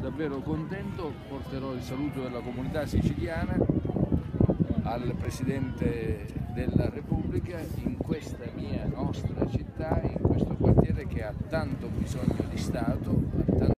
davvero contento, porterò il saluto della comunità siciliana al Presidente della Repubblica in questa nostra città, in questo quartiere che ha tanto bisogno di Stato,